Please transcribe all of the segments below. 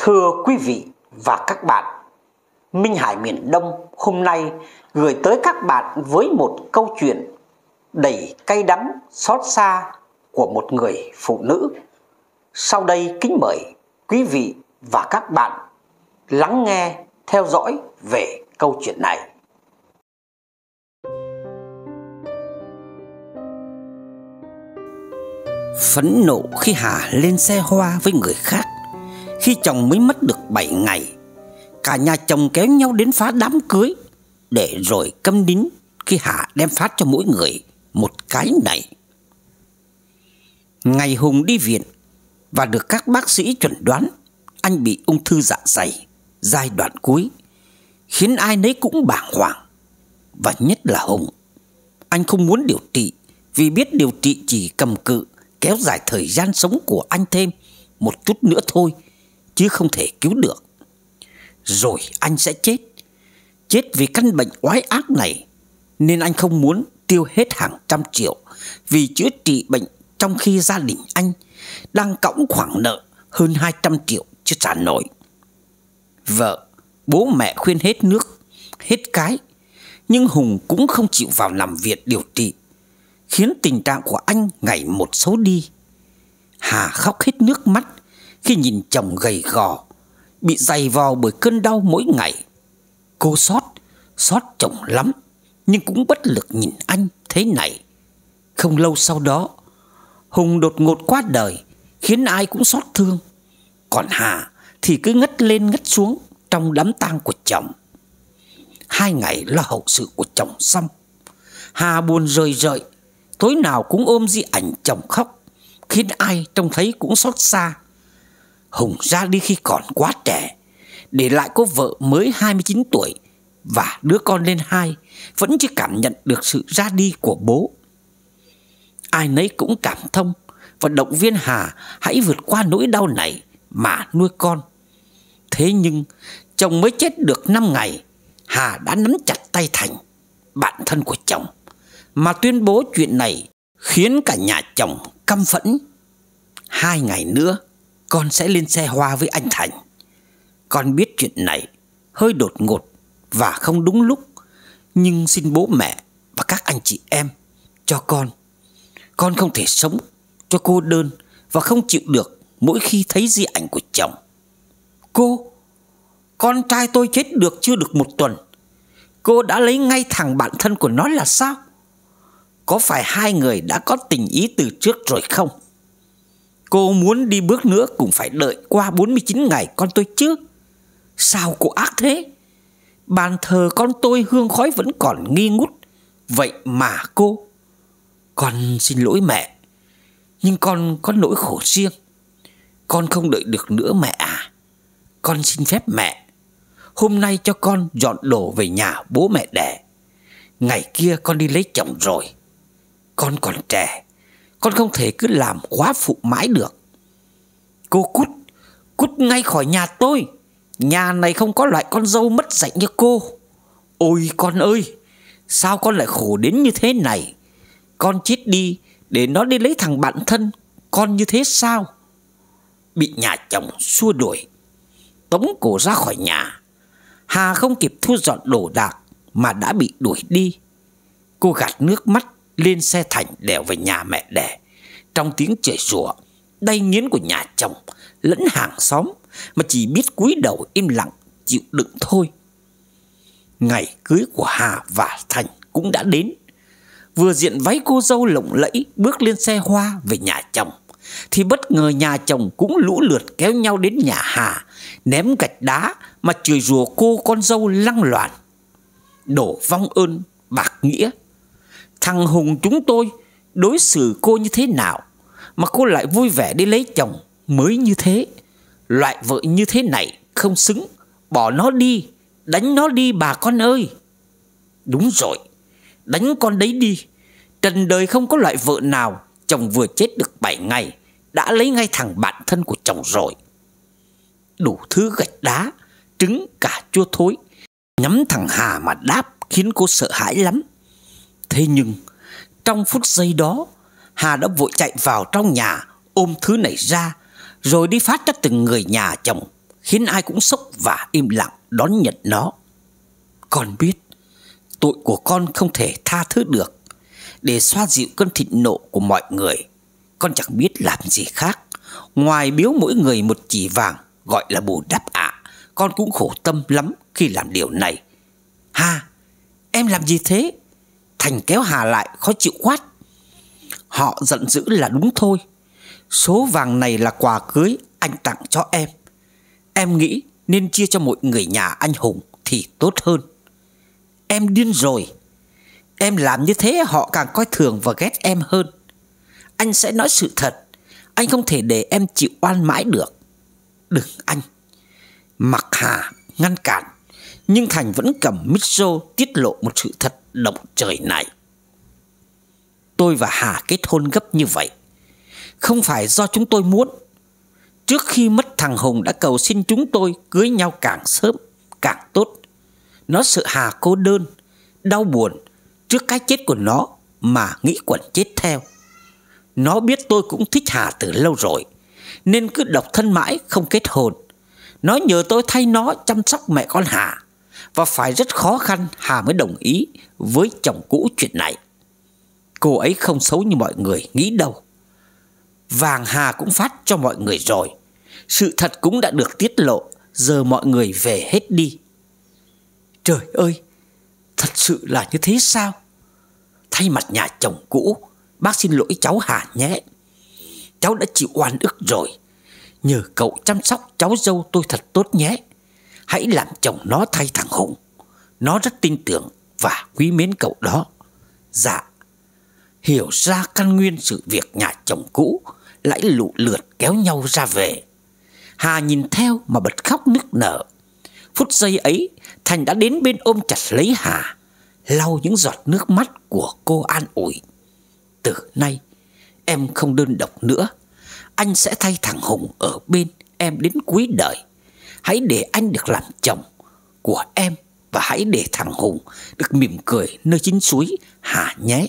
Thưa quý vị và các bạn, Minh Hải miền Đông hôm nay gửi tới các bạn với một câu chuyện đầy cay đắng xót xa của một người phụ nữ. Sau đây kính mời quý vị và các bạn lắng nghe, theo dõi về câu chuyện này. Phẫn nộ khi Hà lên xe hoa với người khác, khi chồng mới mất được 7 ngày, cả nhà chồng kéo nhau đến phá đám cưới, để rồi câm nín khi Hà đem phát cho mỗi người một cái này. Ngày Hùng đi viện và được các bác sĩ chuẩn đoán anh bị ung thư dạ dày giai đoạn cuối, khiến ai nấy cũng bàng hoàng, và nhất là Hùng. Anh không muốn điều trị vì biết điều trị chỉ cầm cự kéo dài thời gian sống của anh thêm một chút nữa thôi, chứ không thể cứu được. Rồi anh sẽ chết vì căn bệnh oái ác này, nên anh không muốn tiêu hết hàng trăm triệu vì chữa trị bệnh, trong khi gia đình anh đang cõng khoản nợ hơn 200 triệu chưa trả nổi. Vợ, bố mẹ khuyên hết nước, hết cái, nhưng Hùng cũng không chịu vào nằm viện điều trị, khiến tình trạng của anh ngày một xấu đi. Hà khóc hết nước mắt khi nhìn chồng gầy gò, bị dày vò bởi cơn đau mỗi ngày. Cô xót chồng lắm, nhưng cũng bất lực nhìn anh thế này. Không lâu sau đó, Hùng đột ngột qua đời, khiến ai cũng xót thương. Còn Hà thì cứ ngất lên ngất xuống trong đám tang của chồng. 2 ngày lo hậu sự của chồng xong, Hà buồn rười rợi, tối nào cũng ôm di ảnh chồng khóc, khiến ai trông thấy cũng xót xa. Hùng ra đi khi còn quá trẻ, để lại cô vợ mới 29 tuổi và đứa con lên 2, vẫn chưa cảm nhận được sự ra đi của bố. Ai nấy cũng cảm thông và động viên Hà hãy vượt qua nỗi đau này mà nuôi con. Thế nhưng chồng mới chết được 5 ngày, Hà đã nắm chặt tay Thành, bạn thân của chồng, mà tuyên bố chuyện này, khiến cả nhà chồng căm phẫn. 2 ngày nữa con sẽ lên xe hoa với anh Thành. Con biết chuyện này hơi đột ngột và không đúng lúc, nhưng xin bố mẹ và các anh chị em cho con không thể sống cho cô đơn và không chịu được mỗi khi thấy di ảnh của chồng. Con trai tôi chết được chưa được 1 tuần, cô đã lấy ngay thằng bạn thân của nó là sao? Có phải 2 người đã có tình ý từ trước rồi không? Cô muốn đi bước nữa cũng phải đợi qua 49 ngày con tôi chứ. Sao cô ác thế? Bàn thờ con tôi hương khói vẫn còn nghi ngút, vậy mà Con xin lỗi mẹ, nhưng con có nỗi khổ riêng. Con không đợi được nữa mẹ à. Con xin phép mẹ, hôm nay cho con dọn đồ về nhà bố mẹ đẻ. Ngày kia con đi lấy chồng rồi. Con còn trẻ, con không thể cứ làm quá phụ mãi được. Cô cút ngay khỏi nhà tôi. Nhà này không có loại con dâu mất dạy như cô. Ôi con ơi, sao con lại khổ đến như thế này? Con chết đi để nó đi lấy thằng bạn thân con như thế sao? Bị nhà chồng xua đuổi, tống cổ ra khỏi nhà, Hà không kịp thu dọn đồ đạc mà đã bị đuổi đi. Cô gạt nước mắt lên xe Thành đèo về nhà mẹ đẻ, trong tiếng chửi rủa đay nghiến của nhà chồng lẫn hàng xóm, mà chỉ biết cúi đầu im lặng chịu đựng thôi. Ngày cưới của Hà và Thành cũng đã đến. Vừa diện váy cô dâu lộng lẫy bước lên xe hoa về nhà chồng, thì bất ngờ nhà chồng cũng lũ lượt kéo nhau đến nhà Hà, ném gạch đá mà chửi rủa cô con dâu lăng loàn. Đổ vong ơn bạc nghĩa. Thằng Hùng chúng tôi đối xử cô như thế nào mà cô lại vui vẻ đi lấy chồng mới như thế? Loại vợ như thế này không xứng, bỏ nó đi, đánh nó đi bà con ơi. Đúng rồi, đánh con đấy đi. Trần đời không có loại vợ nào chồng vừa chết được 7 ngày đã lấy ngay thằng bạn thân của chồng rồi. Đủ thứ gạch đá, trứng cả chua thối nhắm thằng Hà mà đáp, khiến cô sợ hãi lắm. Thế nhưng trong phút giây đó, Hà đã vội chạy vào trong nhà ôm thứ này ra, rồi đi phát cho từng người nhà chồng, khiến ai cũng sốc và im lặng đón nhận nó. Con biết tội của con không thể tha thứ được. Để xoa dịu cơn thịnh nộ của mọi người, con chẳng biết làm gì khác ngoài biếu mỗi người một chỉ vàng gọi là bù đắp ạ. Con cũng khổ tâm lắm khi làm điều này. Hà, em làm gì thế? Thành kéo Hà lại khó chịu quát. Họ giận dữ là đúng thôi. Số vàng này là quà cưới anh tặng cho em. Em nghĩ nên chia cho mọi người nhà anh Hùng thì tốt hơn. Em điên rồi. Em làm như thế họ càng coi thường và ghét em hơn. Anh sẽ nói sự thật. Anh không thể để em chịu oan mãi được. Đừng anh. Mặc Hà ngăn cản, nhưng Thành vẫn cầm micro tiết lộ một sự thật động trời này. Tôi và Hà kết hôn gấp như vậy không phải do chúng tôi muốn. Trước khi mất, thằng Hùng đã cầu xin chúng tôi cưới nhau càng sớm càng tốt. Nó sợ Hà cô đơn, đau buồn trước cái chết của nó mà nghĩ quẩn chết theo. Nó biết tôi cũng thích Hà từ lâu rồi nên cứ độc thân mãi không kết hôn. Nó nhờ tôi thay nó chăm sóc mẹ con Hà, và phải rất khó khăn Hà mới đồng ý với chồng cũ chuyện này. Cô ấy không xấu như mọi người nghĩ đâu. Vàng Hà cũng phát cho mọi người rồi. Sự thật cũng đã được tiết lộ. Giờ mọi người về hết đi. Trời ơi, thật sự là như thế sao? Thay mặt nhà chồng cũ, bác xin lỗi cháu Hà nhé. Cháu đã chịu oan ức rồi. Nhờ cậu chăm sóc cháu dâu tôi thật tốt nhé. Hãy làm chồng nó thay thằng Hùng. Nó rất tin tưởng và quý mến cậu đó. Dạ. Hiểu ra căn nguyên sự việc, nhà chồng cũ lại lũ lượt kéo nhau ra về. Hà nhìn theo mà bật khóc nức nở. Phút giây ấy, Thành đã đến bên ôm chặt lấy Hà, lau những giọt nước mắt của cô an ủi. Từ nay em không đơn độc nữa. Anh sẽ thay thằng Hùng ở bên em đến cuối đời. Hãy để anh được làm chồng của em, và hãy để thằng Hùng được mỉm cười nơi chính suối Hà nhé.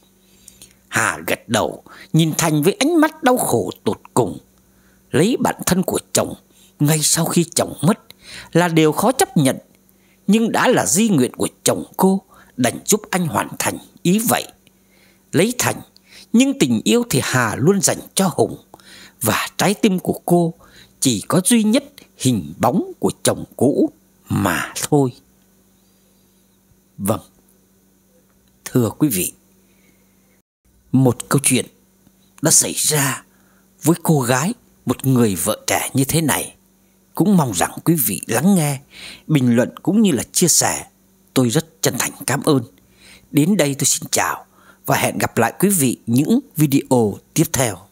Hà gật đầu, nhìn Thành với ánh mắt đau khổ tột cùng. Lấy bản thân của chồng ngay sau khi chồng mất là điều khó chấp nhận, nhưng đã là di nguyện của chồng cô, đành giúp anh hoàn thành ý vậy. Lấy Thành, nhưng tình yêu thì Hà luôn dành cho Hùng, và trái tim của cô chỉ có duy nhất hình bóng của chồng cũ mà thôi. Vâng, thưa quý vị, một câu chuyện đã xảy ra với cô gái, một người vợ trẻ như thế này. Cũng mong rằng quý vị lắng nghe, bình luận cũng như là chia sẻ. Tôi rất chân thành cảm ơn. Đến đây tôi xin chào và hẹn gặp lại quý vị những video tiếp theo.